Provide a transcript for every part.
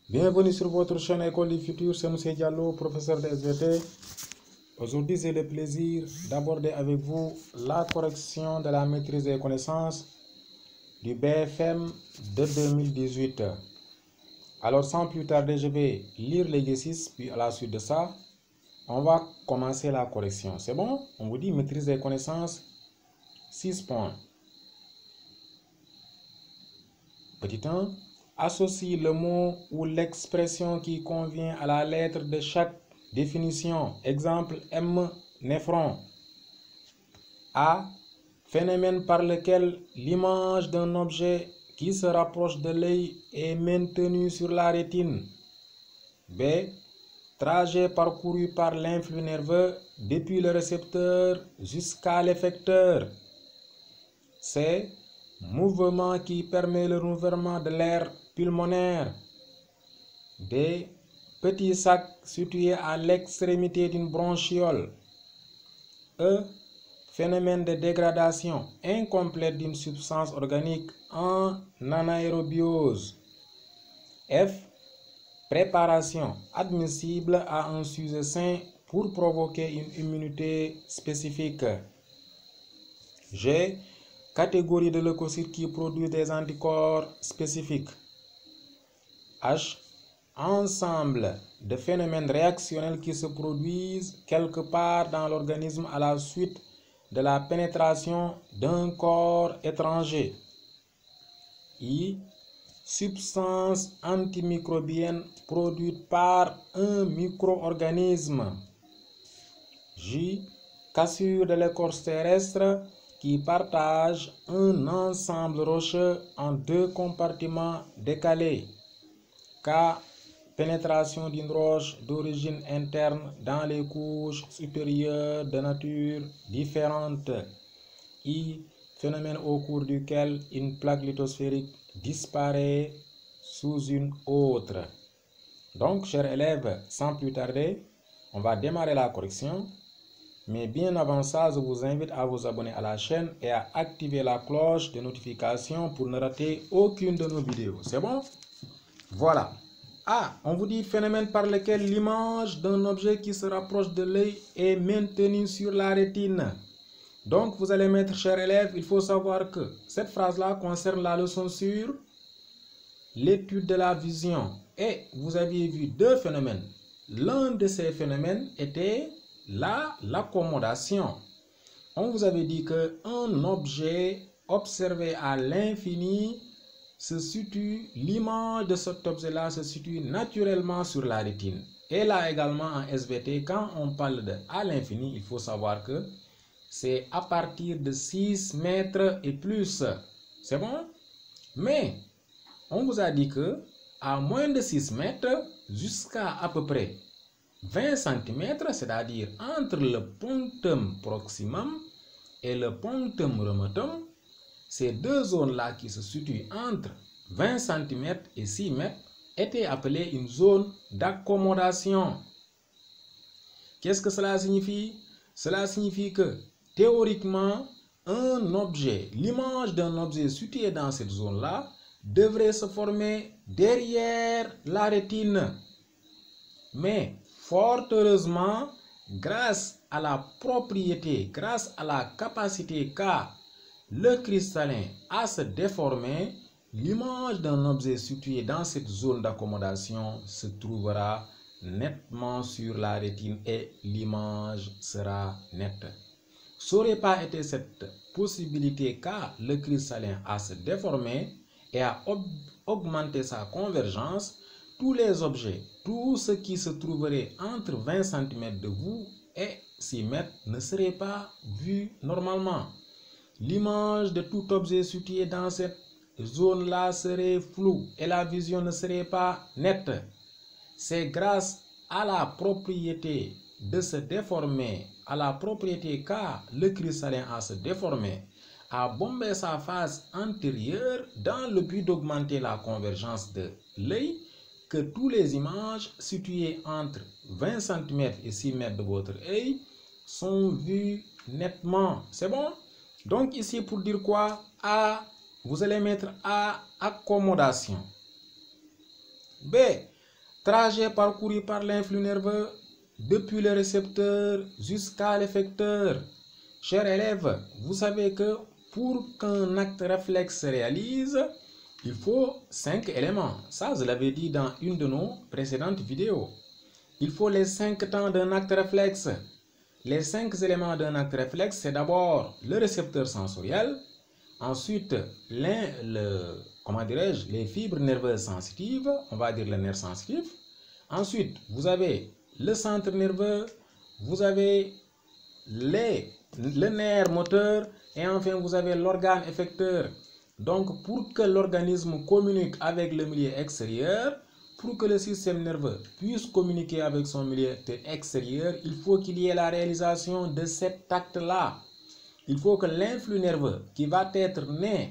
Bienvenue sur votre chaîne École du Futur, c'est M. Diallo, professeur de SVT. Aujourd'hui, j'ai le plaisir d'aborder avec vous la correction de la maîtrise des connaissances du BFM de 2018. Alors, sans plus tarder, je vais lire l'exercice, puis à la suite de ça, on va commencer la correction. C'est bon? On vous dit maîtrise des connaissances, 6 points. Petit 1. Associe le mot ou l'expression qui convient à la lettre de chaque définition. Exemple M. Néphron. A. Phénomène par lequel l'image d'un objet qui se rapproche de l'œil est maintenue sur la rétine. B. Trajet parcouru par l'influx nerveux depuis le récepteur jusqu'à l'effecteur. C. Mouvement qui permet le renouvellement de l'air pulmonaire. D. Petit sac situé à l'extrémité d'une bronchiole. E. Phénomène de dégradation incomplète d'une substance organique en anaérobiose. F. Préparation admissible à un sujet sain pour provoquer une immunité spécifique. G. Catégorie de leucocytes qui produisent des anticorps spécifiques. H. Ensemble de phénomènes réactionnels qui se produisent quelque part dans l'organisme à la suite de la pénétration d'un corps étranger. I. Substance antimicrobienne produite par un micro-organisme. J. Cassure de l'écorce terrestre qui partage un ensemble rocheux en deux compartiments décalés. K. Pénétration d'une roche d'origine interne dans les couches supérieures de nature différente. I. Phénomène au cours duquel une plaque lithosphérique disparaît sous une autre. Donc, chers élèves, sans plus tarder, on va démarrer la correction. Mais bien avant ça, je vous invite à vous abonner à la chaîne et à activer la cloche de notification pour ne rater aucune de nos vidéos. C'est bon? Voilà. A. On vous dit phénomène par lequel l'image d'un objet qui se rapproche de l'œil est maintenue sur la rétine. Donc, vous allez mettre, chers élèves, il faut savoir que cette phrase-là concerne la leçon sur l'étude de la vision. Et vous aviez vu deux phénomènes. L'un de ces phénomènes était l'accommodation. On vous avait dit qu'un objet observé à l'infini l'image de cet objet-là se situe naturellement sur la rétine. Et là également en SVT, quand on parle de à l'infini, il faut savoir que c'est à partir de 6 mètres et plus. C'est bon? Mais on vous a dit que à moins de 6 mètres jusqu'à à peu près 20 cm, c'est-à-dire entre le punctum proximum et le punctum remotum, ces deux zones-là qui se situent entre 20 cm et 6 mètres étaient appelées une zone d'accommodation. Qu'est-ce que cela signifie? Cela signifie que théoriquement, un objet, l'image d'un objet situé dans cette zone-là, devrait se former derrière la rétine. Mais fort heureusement, grâce à la propriété, grâce à la capacité qu'a le cristallin à se déformer, l'image d'un objet situé dans cette zone d'accommodation se trouvera nettement sur la rétine et l'image sera nette. Ça n'aurait pas été cette possibilité qu'a le cristallin à se déformer et à augmenter sa convergence, tous les objets, tout ce qui se trouverait entre 20 cm de vous et 6 mètres ne serait pas vu normalement. L'image de tout objet situé dans cette zone-là serait floue et la vision ne serait pas nette. C'est grâce à la propriété de se déformer, à la propriété qu'a le cristallin à se déformer, à bomber sa face antérieure dans le but d'augmenter la convergence de l'œil, que toutes les images situées entre 20 cm et 6 mètres de votre œil sont vues nettement. C'est bon? Donc ici pour dire quoi? A, vous allez mettre A, accommodation. B, Trajet parcouru par l'influx nerveux depuis le récepteur jusqu'à l'effecteur. Chers élèves, vous savez que pour qu'un acte réflexe se réalise, il faut 5 éléments. Ça, je l'avais dit dans une de nos précédentes vidéos. Il faut les 5 temps d'un acte réflexe. Les 5 éléments d'un acte réflexe, c'est d'abord le récepteur sensoriel, ensuite les fibres nerveuses sensitives, on va dire le nerf sensitif. Ensuite, vous avez le centre nerveux, vous avez le nerf moteur et enfin vous avez l'organe effecteur. Donc pour que l'organisme communique avec le milieu extérieur, pour que le système nerveux puisse communiquer avec son milieu extérieur, il faut qu'il y ait la réalisation de cet acte-là. Il faut que l'influx nerveux qui va être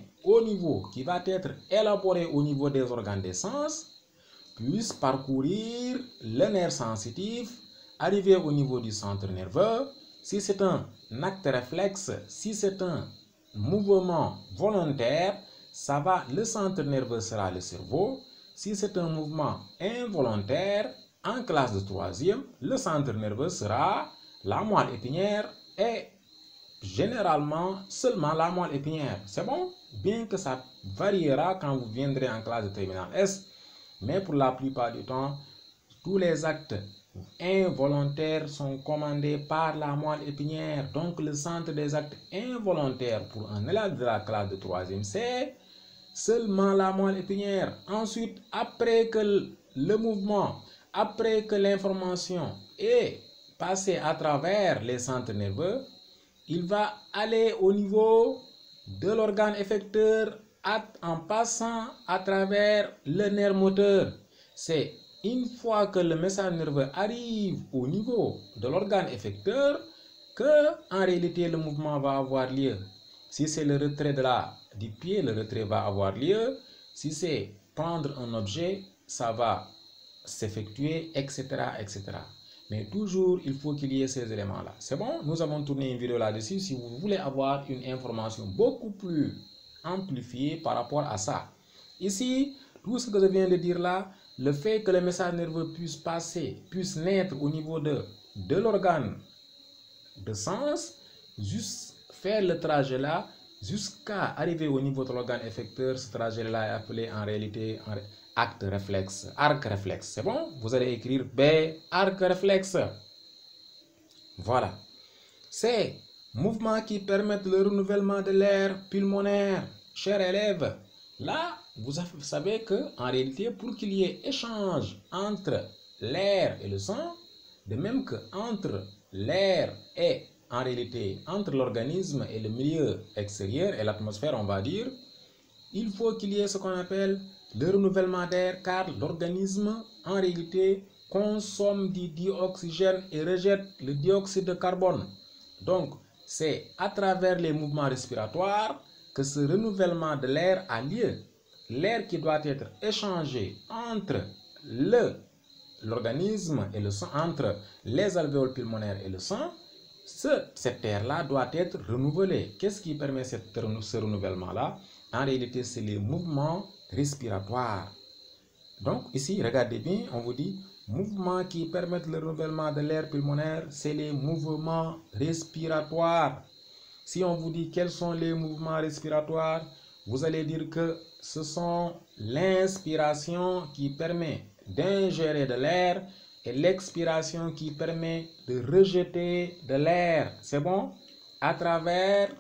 qui va être élaboré au niveau des organes des sens, puisse parcourir le nerf sensitif, arriver au niveau du centre nerveux. Si c'est un acte réflexe, si c'est un mouvement volontaire, le centre nerveux sera le cerveau. Si c'est un mouvement involontaire, en classe de 3e, le centre nerveux sera la moelle épinière et généralement seulement la moelle épinière. C'est bon? Bien que ça variera quand vous viendrez en classe de terminale S, mais pour la plupart du temps, tous les actes involontaires sont commandés par la moelle épinière. Donc le centre des actes involontaires pour un élève de la classe de 3e, c'est seulement la moelle épinière. Ensuite, après que le mouvement, après que l'information est passée à travers les centres nerveux, il va aller au niveau de l'organe effecteur en passant à travers le nerf moteur. C'est une fois que le message nerveux arrive au niveau de l'organe effecteur que en réalité le mouvement va avoir lieu. Si c'est le retrait du pied, le retrait va avoir lieu. Si c'est prendre un objet, ça va s'effectuer, etc., etc. Mais toujours, il faut qu'il y ait ces éléments-là. C'est bon? Nous avons tourné une vidéo là-dessus. Si vous voulez avoir une information beaucoup plus amplifiée par rapport à ça. Ici, tout ce que je viens de dire là, le fait que le message nerveux puisse naître au niveau de l'organe de sens, juste faire le trajet là, jusqu'à arriver au niveau de l'organe effecteur, ce trajet-là est appelé en réalité acte réflexe, arc réflexe. C'est bon? Vous allez écrire B, arc réflexe. Voilà. C'est mouvements qui permettent le renouvellement de l'air pulmonaire. Chers élèves, là, vous savez que en réalité, pour qu'il y ait échange entre l'air et le sang, de même que entre l'air et en réalité entre l'organisme et le milieu extérieur et l'atmosphère, on va dire, il faut qu'il y ait ce qu'on appelle le renouvellement d'air, car l'organisme en réalité consomme du dioxygène et rejette le dioxyde de carbone. Donc c'est à travers les mouvements respiratoires que ce renouvellement de l'air a lieu. L'air qui doit être échangé entre l'organisme et le sang, entre les alvéoles pulmonaires et le sang, cet air-là doit être renouvelé. Qu'est-ce qui permet ce renouvellement-là? En réalité, c'est les mouvements respiratoires. Donc ici, regardez bien, on vous dit mouvements qui permettent le renouvellement de l'air pulmonaire, c'est les mouvements respiratoires. Si on vous dit quels sont les mouvements respiratoires, vous allez dire que ce sont l'inspiration qui permet d'ingérer de l'air et l'expiration qui permet de rejeter de l'air. C'est bon? À travers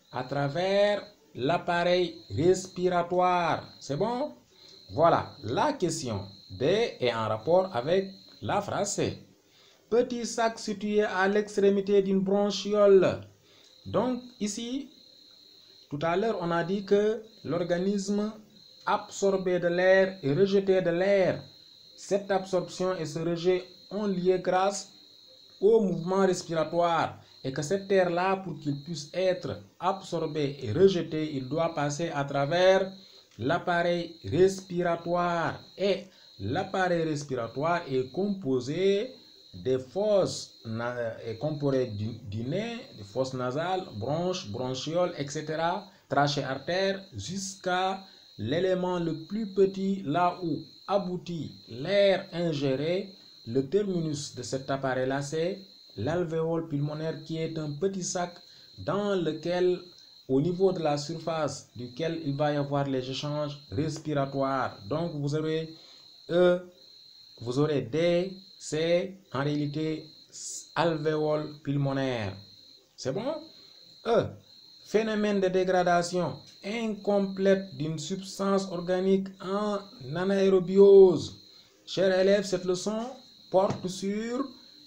l'appareil respiratoire. C'est bon? Voilà, la question D est en rapport avec la phrase C. Petit sac situé à l'extrémité d'une bronchiole. Donc ici, tout à l'heure, on a dit que l'organisme absorbait de l'air et rejetait de l'air. Cette absorption et ce rejet ont lieu grâce au mouvement respiratoire. Et que cet air-là, pour qu'il puisse être absorbé et rejeté, il doit passer à travers l'appareil respiratoire. Et l'appareil respiratoire est composé des fosses, composé du nez, des fosses nasales, bronches, bronchioles, etc., trachée artère, jusqu'à l'élément le plus petit, là où aboutit l'air ingéré, le terminus de cet appareil-là, c'est l'alvéole pulmonaire qui est un petit sac dans lequel, au niveau de la surface duquel il va y avoir les échanges respiratoires. Donc vous aurez E, vous aurez D, c'est en réalité alvéole pulmonaire. C'est bon? E, phénomène de dégradation incomplète d'une substance organique en anaérobiose. Chers élèves, cette leçon porte sur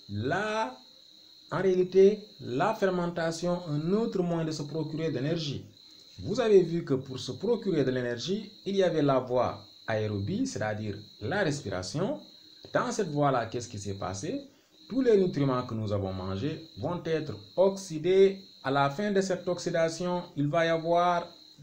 en réalité, la fermentation, un autre moyen de se procurer de l'énergie. Vous avez vu que pour se procurer de l'énergie, il y avait la voie aérobie, c'est-à-dire la respiration. Dans cette voie-là, qu'est-ce qui s'est passé? Tous les nutriments que nous avons mangés vont être oxydés. À la fin de cette oxydation, il va y avoir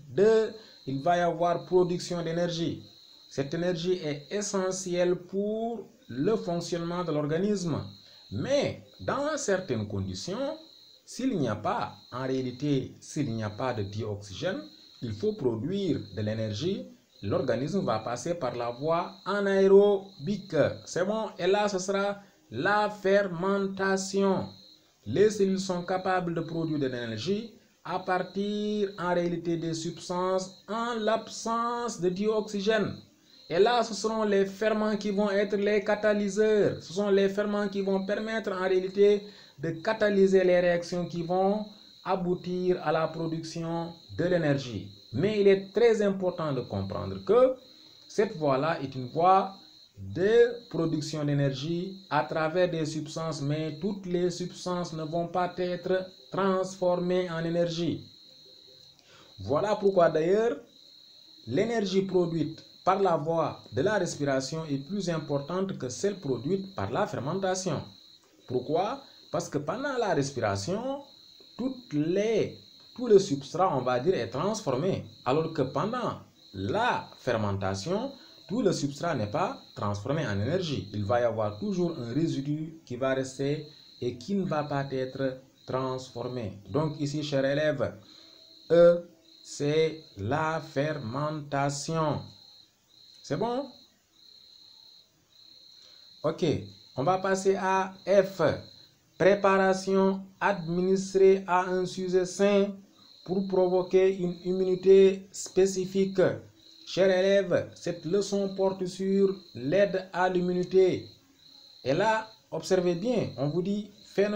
production d'énergie. Cette énergie est essentielle pour le fonctionnement de l'organisme. Mais dans certaines conditions, s'il n'y a pas, en réalité, s'il n'y a pas de dioxygène, il faut produire de l'énergie. L'organisme va passer par la voie anaérobique. C'est bon? Et là, ce sera la fermentation. Les cellules sont capables de produire de l'énergie à partir, en réalité, des substances en l'absence de dioxygène. Et là, ce seront les ferments qui vont être les catalyseurs. Ce sont les ferments qui vont permettre en réalité de catalyser les réactions qui vont aboutir à la production de l'énergie. Mais il est très important de comprendre que cette voie-là est une voie de production d'énergie à travers des substances, mais toutes les substances ne vont pas être transformées en énergie. Voilà pourquoi d'ailleurs l'énergie produite par la voie de la respiration est plus importante que celle produite par la fermentation. Pourquoi? Parce que pendant la respiration, tout le substrat, on va dire, est transformé. Alors que pendant la fermentation, tout le substrat n'est pas transformé en énergie. Il va y avoir toujours un résidu qui va rester et qui ne va pas être transformé. Donc ici, chers élèves, E, c'est la fermentation. C'est bon? Ok, on va passer à F. Préparation administrée à un sujet sain pour provoquer une immunité spécifique. Chers élèves, cette leçon porte sur l'aide à l'immunité. Et là, observez bien, on vous dit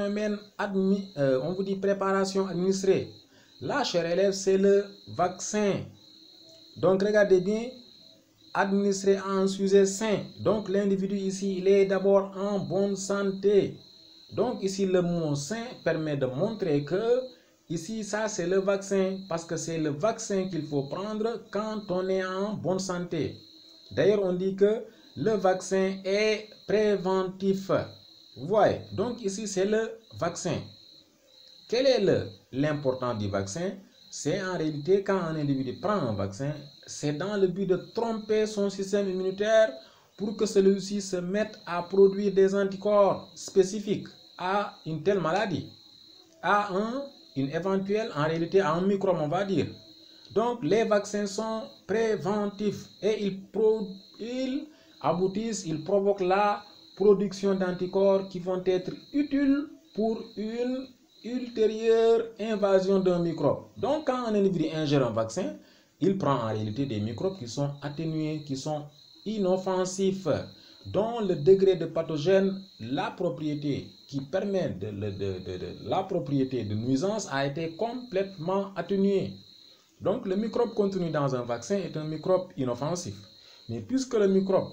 on vous dit préparation administrée. Là, chers élèves, c'est le vaccin. Donc, regardez bien, administré à un sujet sain. Donc, l'individu ici, il est d'abord en bonne santé. Donc, ici, le mot sain permet de montrer que ici, ça, c'est le vaccin. Parce que c'est le vaccin qu'il faut prendre quand on est en bonne santé. D'ailleurs, on dit que le vaccin est préventif. Vous voyez? Donc, ici, c'est le vaccin. Quel est l'important du vaccin? C'est en réalité quand un individu prend un vaccin, c'est dans le but de tromper son système immunitaire pour que celui-ci se mette à produire des anticorps spécifiques à une telle maladie, à une éventuelle, en réalité à un microbe, on va dire. Donc les vaccins sont préventifs et ils aboutissent, ils provoquent la production d'anticorps qui vont être utiles pour une ultérieure invasion d'un microbe. Donc quand un individu ingère un vaccin, il prend en réalité des microbes qui sont atténués, qui sont inoffensifs, dont le degré de pathogène, la propriété qui permet la propriété de nuisance a été complètement atténuée. Donc le microbe contenu dans un vaccin est un microbe inoffensif. Mais puisque le microbe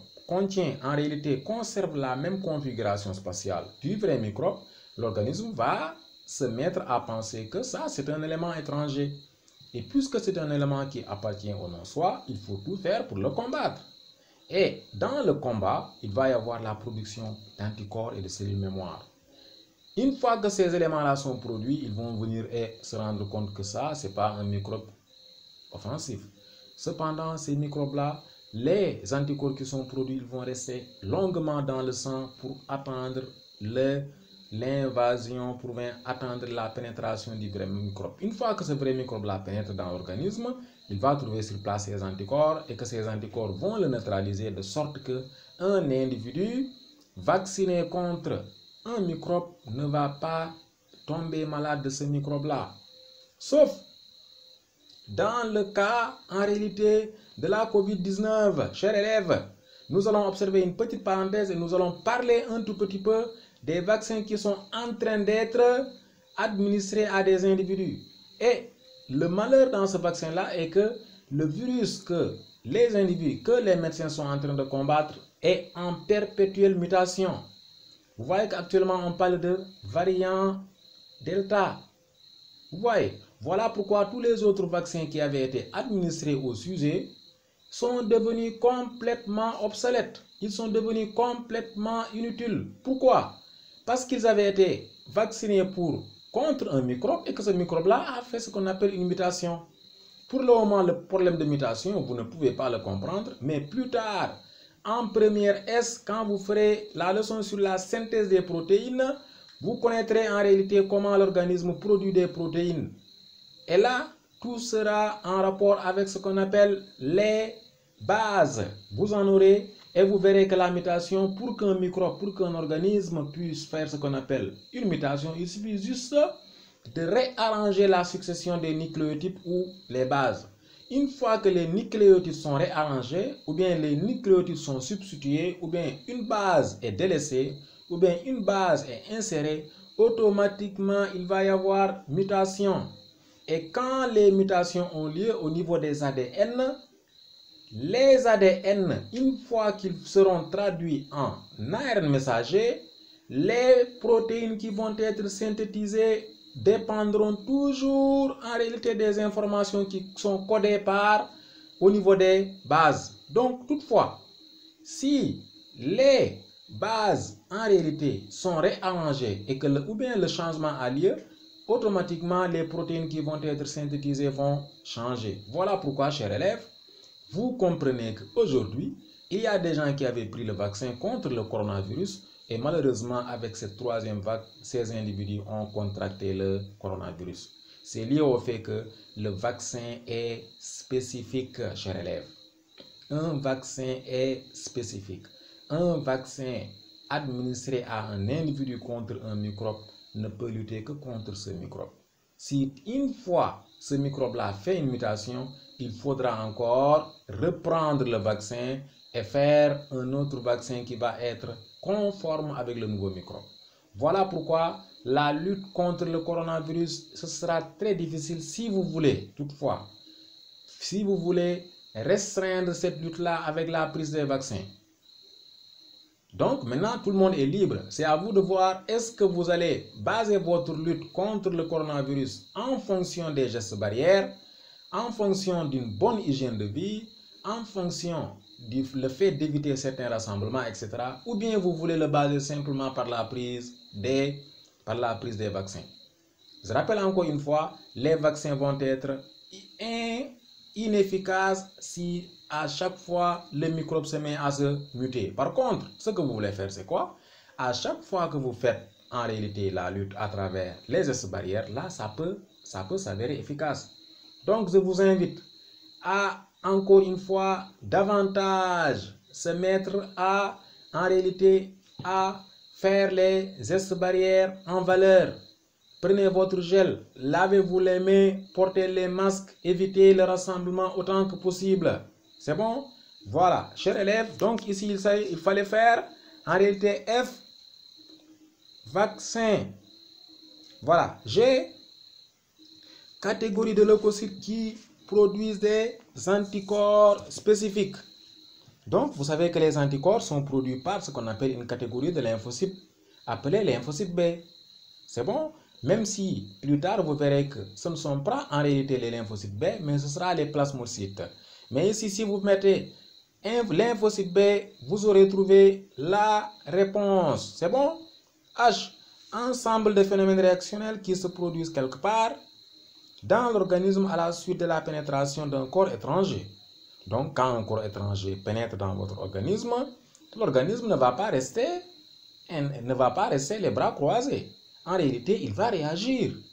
conserve la même configuration spatiale du vrai microbe, l'organisme va se mettre à penser que ça, c'est un élément étranger. Et puisque c'est un élément qui appartient au non-soi, il faut tout faire pour le combattre. Et dans le combat, il va y avoir la production d'anticorps et de cellules mémoire. Une fois que ces éléments-là sont produits, ils vont venir et se rendre compte que ça, ce n'est pas un microbe offensif. Cependant, ces microbes-là, les anticorps qui sont produits, ils vont rester longuement dans le sang pour attendre l'invasion, pour attendre la pénétration du vrai microbe. Une fois que ce vrai microbe-là pénètre dans l'organisme, il va trouver sur place ses anticorps et que ces anticorps vont le neutraliser de sorte que un individu vacciné contre un microbe ne va pas tomber malade de ce microbe-là. Sauf dans le cas, en réalité, de la COVID-19, chers élèves, nous allons observer une petite parenthèse et nous allons parler un tout petit peu des vaccins qui sont en train d'être administrés à des individus. Et le malheur dans ce vaccin-là est que le virus que les individus, que les médecins sont en train de combattre est en perpétuelle mutation. Vous voyez qu'actuellement on parle de variant Delta. Vous voyez, voilà pourquoi tous les autres vaccins qui avaient été administrés au sujet sont devenus complètement obsolètes. Ils sont devenus complètement inutiles. Pourquoi? Parce qu'ils avaient été vaccinés contre un microbe et que ce microbe-là a fait ce qu'on appelle une mutation. Pour le moment, le problème de mutation, vous ne pouvez pas le comprendre, mais plus tard, en première S, quand vous ferez la leçon sur la synthèse des protéines, vous connaîtrez en réalité comment l'organisme produit des protéines. Et là, tout sera en rapport avec ce qu'on appelle les bases. Vous en aurez et vous verrez que la mutation, pour qu'un microbe, pour qu'un organisme puisse faire ce qu'on appelle une mutation, il suffit juste de réarranger la succession des nucléotides ou les bases. Une fois que les nucléotides sont réarrangés, ou bien les nucléotides sont substitués, ou bien une base est délaissée, ou bien une base est insérée, automatiquement il va y avoir mutation. Et quand les mutations ont lieu au niveau des ADN, les ADN, une fois qu'ils seront traduits en ARN messager, les protéines qui vont être synthétisées dépendront toujours en réalité des informations qui sont codées au niveau des bases. Donc toutefois, si les bases en réalité sont réarrangées et que ou bien le changement a lieu, automatiquement les protéines qui vont être synthétisées vont changer. Voilà pourquoi, chers élèves, vous comprenez qu'aujourd'hui, il y a des gens qui avaient pris le vaccin contre le coronavirus et malheureusement, avec cette troisième vague, ces individus ont contracté le coronavirus. C'est lié au fait que le vaccin est spécifique, chers élèves. Un vaccin est spécifique. Un vaccin administré à un individu contre un microbe ne peut lutter que contre ce microbe. Si une fois ce microbe-là fait une mutation, il faudra encore reprendre le vaccin et faire un autre vaccin qui va être conforme avec le nouveau microbe. Voilà pourquoi la lutte contre le coronavirus, ce sera très difficile si vous voulez, toutefois, si vous voulez restreindre cette lutte-là avec la prise des vaccins. Donc maintenant, tout le monde est libre. C'est à vous de voir, est-ce que vous allez baser votre lutte contre le coronavirus en fonction des gestes barrières, en fonction d'une bonne hygiène de vie, en fonction du fait d'éviter certains rassemblements, etc. Ou bien vous voulez le baser simplement par la prise des vaccins. Je rappelle encore une fois, les vaccins vont être inefficaces si à chaque fois le microbe se met à se muter. Par contre, ce que vous voulez faire, c'est quoi? À chaque fois que vous faites en réalité la lutte à travers les gestes barrières, là, ça peut s'avérer efficace. Donc, je vous invite à, encore une fois, davantage se mettre en réalité, à faire les gestes barrières en valeur. Prenez votre gel, lavez-vous les mains, portez les masques, évitez le rassemblement autant que possible. C'est bon? Voilà, chers élèves, donc ici il fallait faire en réalité F, vaccin. Voilà, G, catégorie de leucocytes qui produisent des anticorps spécifiques. Donc, vous savez que les anticorps sont produits par ce qu'on appelle une catégorie de lymphocytes appelée lymphocytes B. C'est bon? Même si plus tard vous verrez que ce ne sont pas en réalité les lymphocytes B, mais ce sera les plasmocytes. Mais ici, si vous mettez un lymphocyte B, vous aurez trouvé la réponse. C'est bon? H, ensemble de phénomènes réactionnels qui se produisent quelque part dans l'organisme à la suite de la pénétration d'un corps étranger. Donc, quand un corps étranger pénètre dans votre organisme, l'organisme ne va pas rester les bras croisés. En réalité, il va réagir.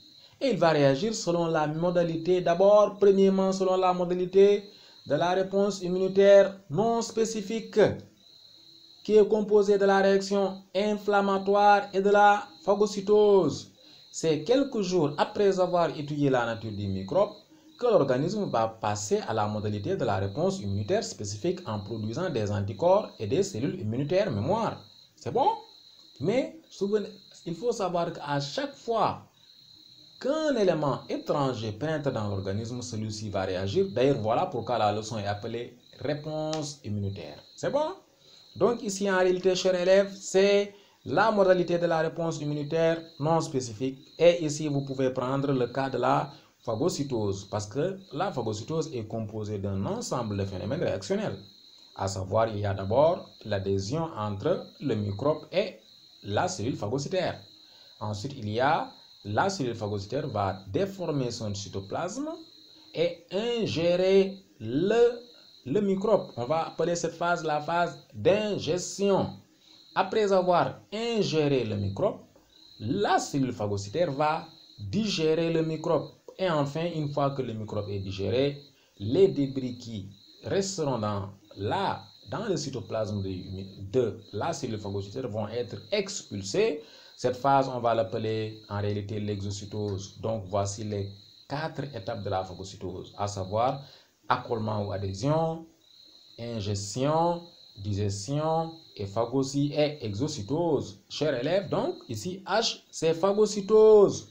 Et il va réagir selon la modalité, d'abord, premièrement, selon la modalité de la réponse immunitaire non spécifique, qui est composée de la réaction inflammatoire et de la phagocytose. C'est quelques jours après avoir étudié la nature du microbe que l'organisme va passer à la modalité de la réponse immunitaire spécifique en produisant des anticorps et des cellules immunitaires mémoire. C'est bon? Mais il faut savoir qu'à chaque fois qu'un élément étranger pénètre dans l'organisme, celui-ci va réagir. D'ailleurs, voilà pourquoi la leçon est appelée réponse immunitaire. C'est bon? Donc ici, en réalité, chers élèves, c'est la modalité de la réponse immunitaire non spécifique. Et ici, vous pouvez prendre le cas de la phagocytose, parce que la phagocytose est composée d'un ensemble de phénomènes réactionnels. À savoir, il y a d'abord l'adhésion entre le microbe et la cellule phagocytaire. Ensuite, il y a la cellule phagocytaire va déformer son cytoplasme et ingérer le microbe. On va appeler cette phase la phase d'ingestion. Après avoir ingéré le microbe, la cellule phagocytaire va digérer le microbe. Et enfin, une fois que le microbe est digéré, les débris qui resteront dans le cytoplasme de la cellule phagocytaire vont être expulsés. Cette phase, on va l'appeler en réalité l'exocytose. Donc, voici les 4 étapes de la phagocytose, à savoir accolement ou adhésion, ingestion, digestion et phagocytose et exocytose. Chers élèves, donc, ici, H, c'est phagocytose.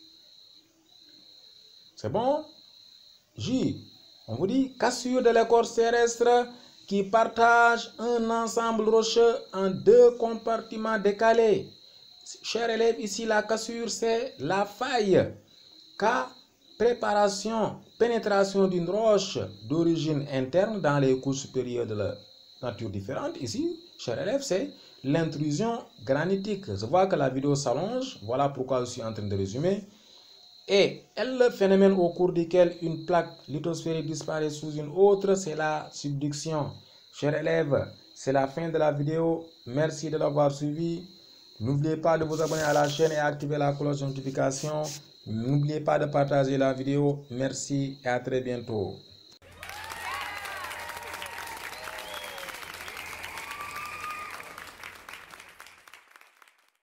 C'est bon? J, on vous dit cassure de l'écorce terrestre qui partage un ensemble rocheux en 2 compartiments décalés. Chers élèves, ici la cassure c'est la faille. K, pénétration d'une roche d'origine interne dans les couches supérieures de la nature différente. Ici, chers élèves, c'est l'intrusion granitique. Je vois que la vidéo s'allonge, voilà pourquoi je suis en train de résumer. Et le phénomène au cours duquel une plaque lithosphérique disparaît sous une autre, c'est la subduction. Chers élèves, c'est la fin de la vidéo. Merci de l'avoir suivi. N'oubliez pas de vous abonner à la chaîne et activer la cloche de notification. N'oubliez pas de partager la vidéo. Merci et à très bientôt.